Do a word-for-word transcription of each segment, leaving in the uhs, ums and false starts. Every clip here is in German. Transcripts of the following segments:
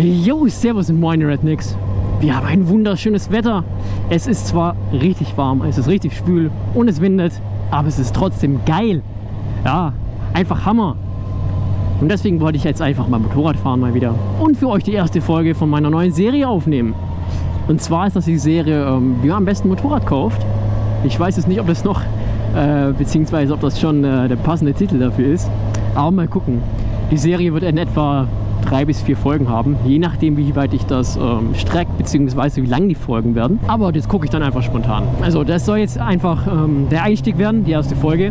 Jo, servus und moin Rednecks. Wir haben ein wunderschönes Wetter. Es ist zwar richtig warm, es ist richtig schwül und es windet, aber es ist trotzdem geil. Ja, einfach Hammer. Und deswegen wollte ich jetzt einfach mal Motorrad fahren mal wieder und für euch die erste Folge von meiner neuen Serie aufnehmen. Und zwar ist das die Serie, ähm, wie man am besten Motorrad kauft. Ich weiß jetzt nicht, ob das noch, äh, beziehungsweise ob das schon äh, der passende Titel dafür ist. Aber mal gucken. Die Serie wird in etwa drei bis vier Folgen haben, je nachdem wie weit ich das ähm, strecke, beziehungsweise wie lang die Folgen werden. Aber das gucke ich dann einfach spontan. Also das soll jetzt einfach ähm, der Einstieg werden, die erste Folge.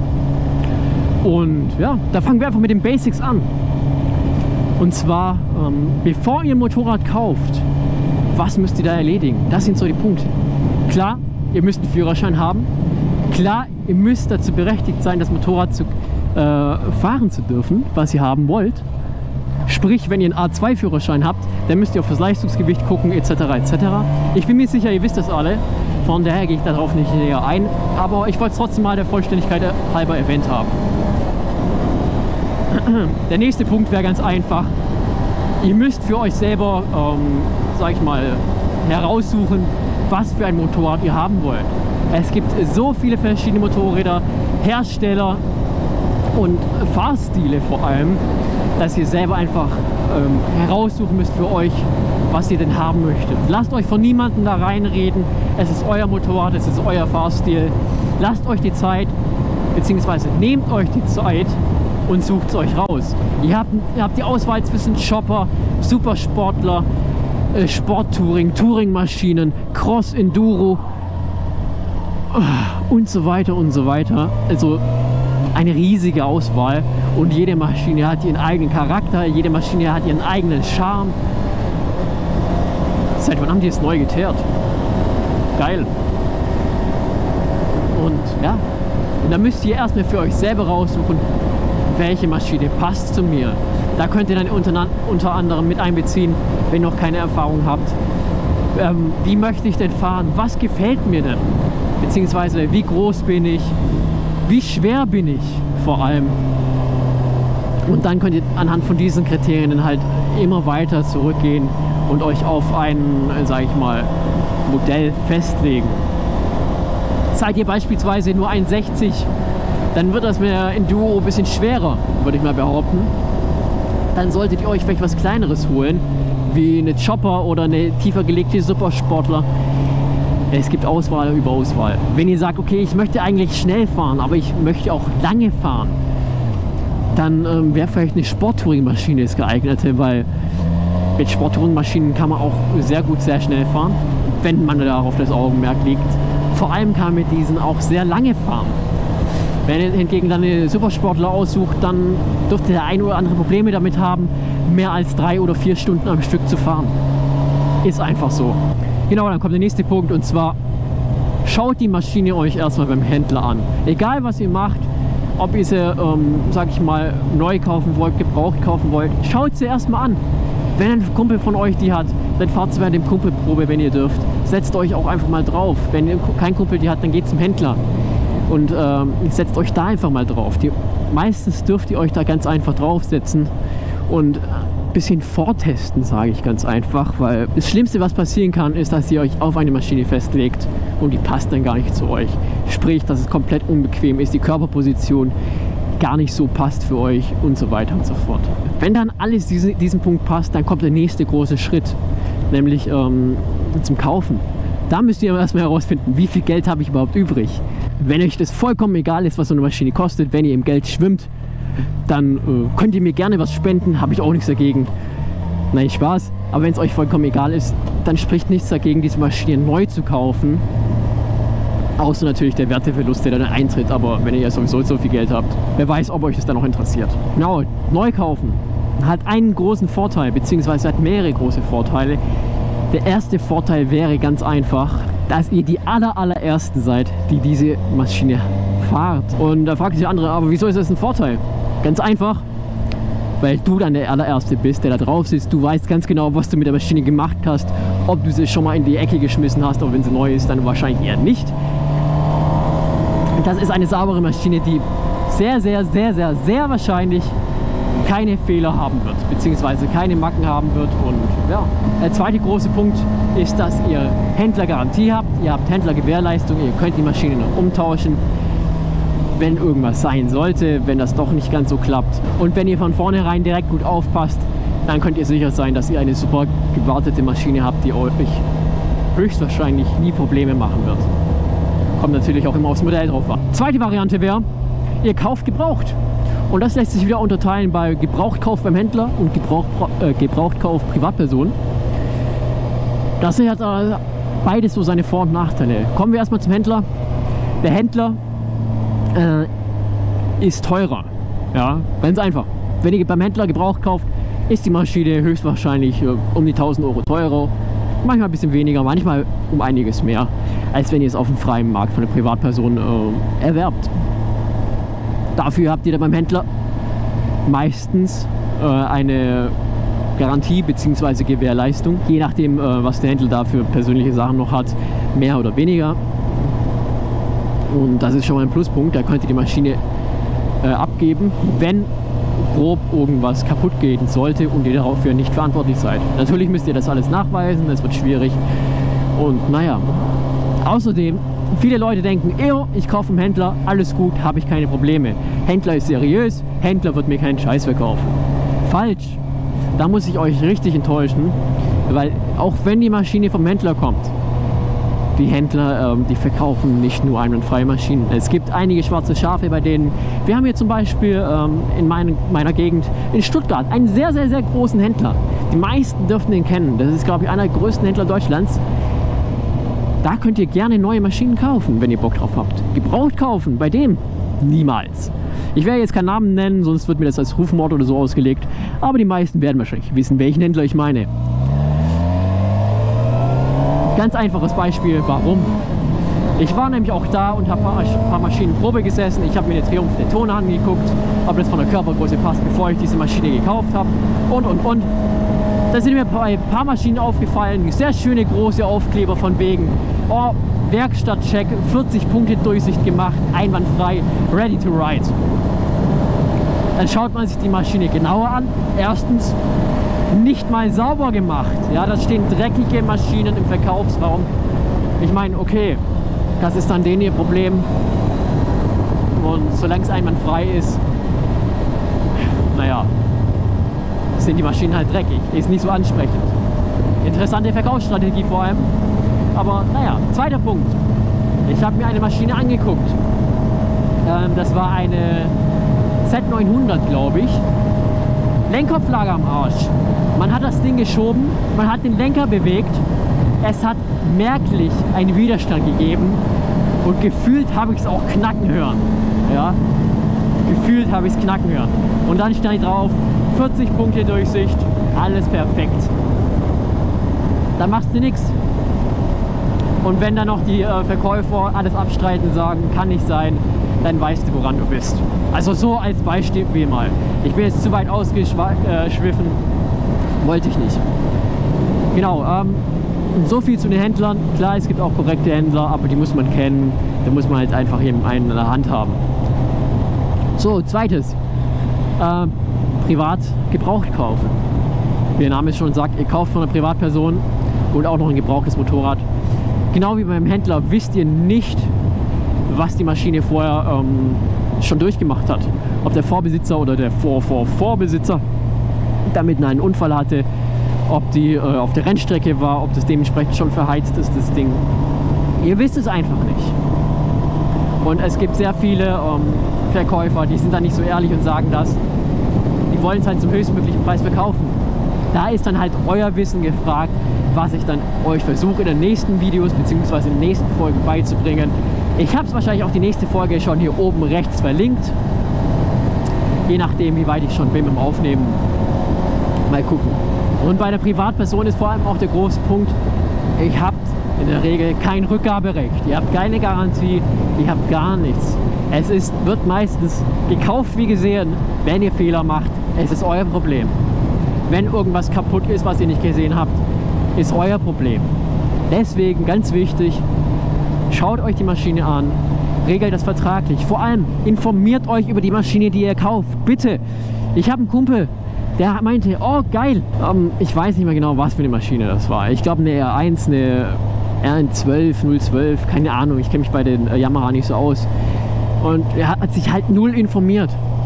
Und ja, da fangen wir einfach mit den Basics an. Und zwar, ähm, bevor ihr ein Motorrad kauft, was müsst ihr da erledigen? Das sind so die Punkte. Klar, ihr müsst einen Führerschein haben. Klar, ihr müsst dazu berechtigt sein, das Motorrad zu, äh, fahren zu dürfen, was ihr haben wollt. Sprich, wenn ihr einen A zwei Führerschein habt, dann müsst ihr auf das Leistungsgewicht gucken, et cetera et cetera. Ich bin mir sicher, ihr wisst das alle, von daher gehe ich darauf nicht näher ein, aber ich wollte es trotzdem mal der Vollständigkeit halber erwähnt haben. Der nächste Punkt wäre ganz einfach. Ihr müsst für euch selber, ähm, sag ich mal, heraussuchen, was für ein Motorrad ihr haben wollt. Es gibt so viele verschiedene Motorräder, Hersteller und Fahrstile vor allem, dass ihr selber einfach ähm, heraussuchen müsst für euch, was ihr denn haben möchtet. Lasst euch von niemandem da reinreden. Es ist euer Motorrad, es ist euer Fahrstil. Lasst euch die Zeit, beziehungsweise nehmt euch die Zeit und sucht es euch raus. Ihr habt, ihr habt die Auswahl zwischen Chopper, Supersportler, äh, Sporttouring, Touringmaschinen, Cross, Enduro äh, und so weiter und so weiter. Also eine riesige Auswahl und jede Maschine hat ihren eigenen Charakter, jede Maschine hat ihren eigenen Charme. Seit wann haben die es neu geteert? Geil. Und ja, und dann müsst ihr erstmal für euch selber raussuchen, welche Maschine passt zu mir. Da könnt ihr dann unter, unter anderem mit einbeziehen, wenn ihr noch keine Erfahrung habt. Ähm, wie möchte ich denn fahren? Was gefällt mir denn? Beziehungsweise wie groß bin ich? Wie schwer bin ich vor allem? Und dann könnt ihr anhand von diesen Kriterien halt immer weiter zurückgehen und euch auf ein, sage ich mal, Modell festlegen. Seid ihr beispielsweise nur eins sechzig, dann wird das mit der Enduro ein bisschen schwerer, würde ich mal behaupten. Dann solltet ihr euch vielleicht was Kleineres holen, wie eine Chopper oder eine tiefer gelegte Supersportler. Es gibt Auswahl über Auswahl. Wenn ihr sagt, okay, ich möchte eigentlich schnell fahren, aber ich möchte auch lange fahren, dann ähm, wäre vielleicht eine Sporttouring-Maschine das geeignete, weil mit Sporttouring-Maschinen kann man auch sehr gut, sehr schnell fahren, wenn man darauf das Augenmerk legt. Vor allem kann man mit diesen auch sehr lange fahren. Wenn ihr hingegen dann eine Supersportler aussucht, dann dürfte der ein oder andere Probleme damit haben, mehr als drei oder vier Stunden am Stück zu fahren. Ist einfach so. Genau, dann kommt der nächste Punkt und zwar schaut die Maschine euch erstmal beim Händler an. Egal was ihr macht, ob ihr sie, ähm, sag ich mal, neu kaufen wollt, gebraucht kaufen wollt, schaut sie erstmal an. Wenn ein Kumpel von euch die hat, dann fahrt sie bei dem Kumpelprobe, wenn ihr dürft. Setzt euch auch einfach mal drauf. Wenn ihr kein Kumpel die hat, dann geht zum Händler und ähm, setzt euch da einfach mal drauf. Die, meistens dürft ihr euch da ganz einfach draufsetzen und bisschen vortesten, sage ich ganz einfach, weil das Schlimmste, was passieren kann, ist, dass ihr euch auf eine Maschine festlegt und die passt dann gar nicht zu euch. Sprich, dass es komplett unbequem ist, die Körperposition gar nicht so passt für euch und so weiter und so fort. Wenn dann alles diese, diesen Punkt passt, dann kommt der nächste große Schritt, nämlich ähm, zum Kaufen. Da müsst ihr erstmal herausfinden, wie viel Geld habe ich überhaupt übrig. Wenn euch das vollkommen egal ist, was so eine Maschine kostet, wenn ihr im Geld schwimmt, dann äh, könnt ihr mir gerne was spenden, habe ich auch nichts dagegen. Nein, Spaß. Aber wenn es euch vollkommen egal ist, dann spricht nichts dagegen, diese Maschine neu zu kaufen. Außer natürlich der Werteverlust, der dann eintritt. Aber wenn ihr ja sowieso so viel Geld habt, wer weiß, ob euch das dann noch interessiert. Genau, neu kaufen hat einen großen Vorteil, beziehungsweise hat mehrere große Vorteile. Der erste Vorteil wäre ganz einfach, dass ihr die aller, allerersten seid, die diese Maschine fahrt. Und da fragt sich der andere, aber wieso ist das ein Vorteil? Ganz einfach, weil du dann der allererste bist, der da drauf sitzt. Du weißt ganz genau, was du mit der Maschine gemacht hast, ob du sie schon mal in die Ecke geschmissen hast, oder wenn sie neu ist, dann wahrscheinlich eher nicht. Das ist eine saubere Maschine, die sehr, sehr, sehr, sehr, sehr wahrscheinlich keine Fehler haben wird, beziehungsweise keine Macken haben wird. Und ja, der zweite große Punkt ist, dass ihr Händlergarantie habt, ihr habt Händlergewährleistung, ihr könnt die Maschine noch umtauschen, wenn irgendwas sein sollte, wenn das doch nicht ganz so klappt. Und wenn ihr von vornherein direkt gut aufpasst, dann könnt ihr sicher sein, dass ihr eine super gewartete Maschine habt, die euch höchstwahrscheinlich nie Probleme machen wird. Kommt natürlich auch immer aufs Modell drauf an. Zweite Variante wäre, ihr kauft gebraucht. Und das lässt sich wieder unterteilen bei Gebrauchtkauf beim Händler und Gebrauch, äh, Gebrauchtkauf Privatperson. Das hat äh, beides so seine Vor- und Nachteile. Kommen wir erstmal zum Händler. Der Händler äh, ist teurer. Ja, ganz einfach. Wenn ihr beim Händler Gebraucht kauft, ist die Maschine höchstwahrscheinlich äh, um die tausend Euro teurer. Manchmal ein bisschen weniger, manchmal um einiges mehr, als wenn ihr es auf dem freien Markt von einer Privatperson äh, erwerbt. Dafür habt ihr dann beim Händler meistens äh, eine Garantie bzw. Gewährleistung, je nachdem, äh, was der Händler da für persönliche Sachen noch hat, mehr oder weniger. Und das ist schon mal ein Pluspunkt, da könnt ihr die Maschine äh, abgeben, wenn grob irgendwas kaputt gehen sollte und ihr dafür nicht verantwortlich seid. Natürlich müsst ihr das alles nachweisen, das wird schwierig und naja. Außerdem, viele Leute denken, ich kaufe vom Händler, alles gut, habe ich keine Probleme. Händler ist seriös, Händler wird mir keinen Scheiß verkaufen. Falsch. Da muss ich euch richtig enttäuschen, weil auch wenn die Maschine vom Händler kommt, die Händler, ähm, die verkaufen nicht nur einwandfreie Maschinen. Es gibt einige schwarze Schafe bei denen. Wir haben hier zum Beispiel ähm, in mein, meiner Gegend in Stuttgart einen sehr, sehr, sehr großen Händler. Die meisten dürften den kennen. Das ist, glaube ich, einer der größten Händler Deutschlands. Da könnt ihr gerne neue Maschinen kaufen, wenn ihr Bock drauf habt. Gebraucht kaufen, bei dem niemals. Ich werde jetzt keinen Namen nennen, sonst wird mir das als Rufmord oder so ausgelegt. Aber die meisten werden wahrscheinlich wissen, welchen Händler ich meine. Ganz einfaches Beispiel, warum? Ich war nämlich auch da und habe ein paar Maschinen Probe gesessen. Ich habe mir den Triumph Daytona angeguckt, ob das von der Körpergröße passt, bevor ich diese Maschine gekauft habe. Und, und, und. Da sind mir bei ein paar Maschinen aufgefallen, sehr schöne große Aufkleber von wegen, oh, Werkstattcheck, vierzig Punkte Durchsicht gemacht, einwandfrei, ready to ride. Dann schaut man sich die Maschine genauer an. Erstens, nicht mal sauber gemacht. Ja, da stehen dreckige Maschinen im Verkaufsraum. Ich meine, okay, das ist dann denen ihr Problem. Und solange es einwandfrei ist, naja, sind die Maschinen halt dreckig. Ist nicht so ansprechend. Interessante Verkaufsstrategie vor allem. Aber naja, zweiter Punkt. Ich habe mir eine Maschine angeguckt. Ähm, das war eine Z neunhundert, glaube ich. Lenkkopflager am Arsch. Man hat das Ding geschoben, man hat den Lenker bewegt. Es hat merklich einen Widerstand gegeben. Und gefühlt habe ich es auch knacken hören. Ja? Gefühlt habe ich es knacken hören. Und dann stand drauf, vierzig Punkte Durchsicht, alles perfekt. Da machst du nichts. Und wenn dann noch die äh, Verkäufer alles abstreiten, sagen, kann nicht sein, dann weißt du, woran du bist. Also so als Beispiel wie mal. Ich bin jetzt zu weit ausgeschwiffen, äh, wollte ich nicht. Genau, ähm, so viel zu den Händlern. Klar, es gibt auch korrekte Händler, aber die muss man kennen. Da muss man halt einfach eben einen in der Hand haben. So, zweites. Äh, privat gebraucht kaufen. Wie der Name es schon sagt, ihr kauft von einer Privatperson und auch noch ein gebrauchtes Motorrad. Genau wie beim Händler wisst ihr nicht, was die Maschine vorher ähm, schon durchgemacht hat. Ob der Vorbesitzer oder der Vor-Vor-Vorbesitzer damit einen Unfall hatte, ob die äh, auf der Rennstrecke war, ob das dementsprechend schon verheizt ist, das Ding. Ihr wisst es einfach nicht. Und es gibt sehr viele ähm, Verkäufer, die sind da nicht so ehrlich und sagen das. Die wollen es halt zum höchstmöglichen Preis verkaufen. Da ist dann halt euer Wissen gefragt, was ich dann euch versuche in den nächsten Videos bzw. in den nächsten Folgen beizubringen. Ich habe es wahrscheinlich auch die nächste Folge schon hier oben rechts verlinkt. Je nachdem, wie weit ich schon bin im Aufnehmen. Mal gucken. Und bei der Privatperson ist vor allem auch der große Punkt, ihr habt in der Regel kein Rückgaberecht. Ihr habt keine Garantie, ihr habt gar nichts. Es ist, wird meistens gekauft wie gesehen. Wenn ihr Fehler macht, es ist euer Problem. Wenn irgendwas kaputt ist, was ihr nicht gesehen habt, ist euer Problem. Deswegen ganz wichtig, schaut euch die Maschine an, regelt das vertraglich. Vor allem informiert euch über die Maschine, die ihr kauft. Bitte, Ich habe einen Kumpel, der meinte, oh geil, ähm, ich weiß nicht mehr genau, was für eine Maschine das war. Ich glaube eine R eins, eine R N zwölf, null zwölf, keine Ahnung, ich kenne mich bei den äh, Yamaha nicht so aus. Und er hat sich halt null informiert.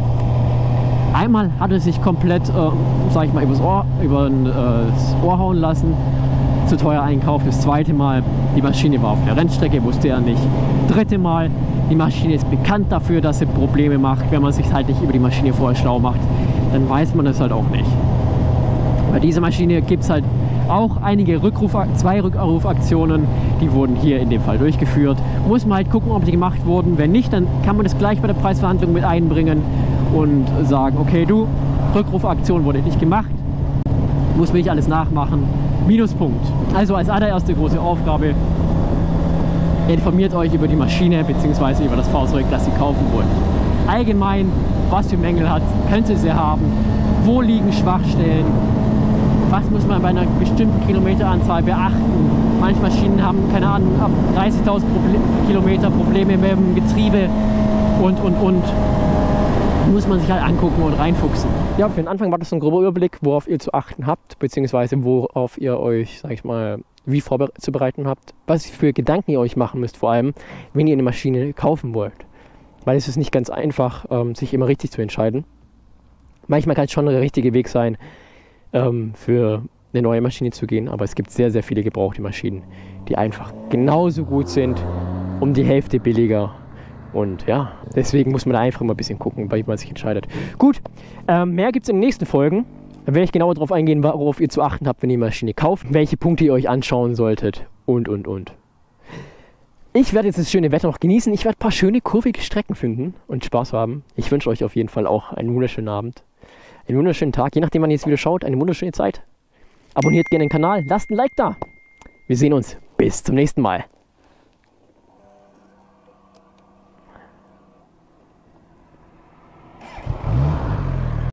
Einmal hat er sich komplett, äh, sag ich mal, übers Ohr, über äh, das Ohr hauen lassen, zu teuer einkauft. Das zweite Mal, die Maschine war auf der Rennstrecke, wusste er nicht. Dritte Mal, die Maschine ist bekannt dafür, dass sie Probleme macht. Wenn man sich halt nicht über die Maschine vorher schlau macht, dann weiß man das halt auch nicht. Bei dieser Maschine gibt es halt auch einige Rückruf, zwei Rückrufaktionen, die wurden hier in dem Fall durchgeführt. Muss man halt gucken, ob die gemacht wurden. Wenn nicht, dann kann man das gleich bei der Preisverhandlung mit einbringen und sagen, okay, du, Rückrufaktion wurde nicht gemacht, muss mir nicht alles nachmachen, Minuspunkt. Also als allererste große Aufgabe, informiert euch über die Maschine bzw. über das Fahrzeug, das ihr kaufen wollt. Allgemein, was für Mängel hat, könnte sie haben, wo liegen Schwachstellen, was muss man bei einer bestimmten Kilometeranzahl beachten. Manche Maschinen haben, keine Ahnung, ab dreißigtausend Kilometer Probleme mit dem Getriebe und, und, und. Muss man sich halt angucken und reinfuchsen. Ja, für den Anfang war das so ein grober Überblick, worauf ihr zu achten habt, beziehungsweise worauf ihr euch, sag ich mal, wie vorzubereiten habt. Was für Gedanken ihr euch machen müsst, vor allem, wenn ihr eine Maschine kaufen wollt. Weil es ist nicht ganz einfach, ähm, sich immer richtig zu entscheiden. Manchmal kann es schon der richtige Weg sein, ähm, für eine neue Maschine zu gehen, aber es gibt sehr, sehr viele gebrauchte Maschinen, die einfach genauso gut sind, um die Hälfte billiger. Und ja, deswegen muss man da einfach immer ein bisschen gucken, wie man sich entscheidet. Gut, ähm, mehr gibt es in den nächsten Folgen. Da werde ich genauer darauf eingehen, worauf ihr zu achten habt, wenn ihr die Maschine kauft, welche Punkte ihr euch anschauen solltet und, und, und. Ich werde jetzt das schöne Wetter noch genießen. Ich werde ein paar schöne, kurvige Strecken finden und Spaß haben. Ich wünsche euch auf jeden Fall auch einen wunderschönen Abend, einen wunderschönen Tag. Je nachdem, wann ihr jetzt wieder schaut, eine wunderschöne Zeit. Abonniert gerne den Kanal, lasst ein Like da. Wir sehen uns. Bis zum nächsten Mal.